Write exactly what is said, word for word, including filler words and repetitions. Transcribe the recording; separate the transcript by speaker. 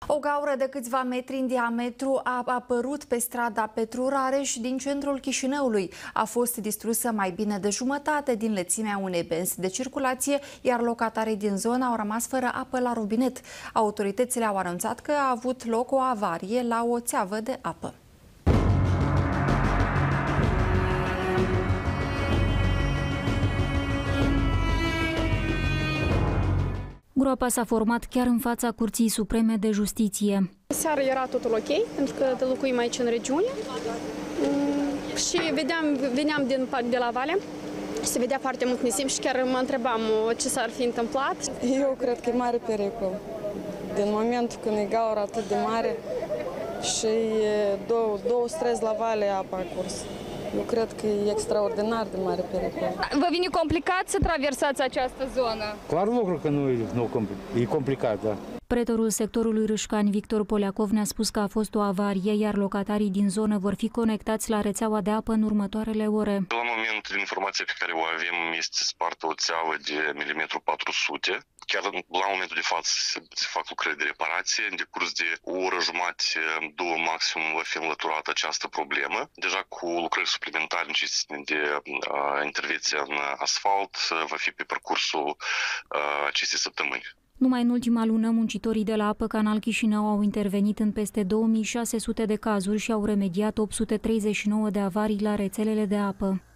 Speaker 1: O gaură de câțiva metri în diametru a apărut pe strada Petru Rareș din centrul Chișinăului. A fost distrusă mai bine de jumătate din lățimea unei benzi de circulație, iar locatarii din zonă au rămas fără apă la robinet. Autoritățile au anunțat că a avut loc o avarie la o țeavă de apă.
Speaker 2: Groapa s-a format chiar în fața Curții Supreme de Justiție.
Speaker 3: Seara era totul ok, pentru că locuim aici în regiune și vedeam, veneam din, de la Vale și se vedea foarte mult nisip și chiar mă întrebam ce s-ar fi întâmplat.
Speaker 4: Eu cred că e mare pericol. Din momentul când e gaură atât de mare și două, două străzi la Vale apa a curs. Eu cred că e extraordinar de mare pericol.
Speaker 5: Vă vine complicat să traversați această zonă?
Speaker 6: Clar lucru că nu e, nu, e complicat, da.
Speaker 2: Pretorul sectorului Râșcani, Victor Poliacov, ne-a spus că a fost o avarie, iar locatarii din zonă vor fi conectați la rețeaua de apă în următoarele ore.
Speaker 7: La moment, informația pe care o avem este spartă o țeavă de milimetru patru sute. Chiar la momentul de față se, se fac lucrări de reparație. În decurs de o oră jumătate, două maxim, va fi înlăturată această problemă. Deja cu lucrări suplimentare necesite de uh, intervenție în asfalt va fi pe parcursul uh, acestei săptămâni.
Speaker 2: Numai în ultima lună, muncitorii de la Apă Canal Chișinău au intervenit în peste două mii șase sute de cazuri și au remediat opt sute treizeci și nouă de avarii la rețelele de apă.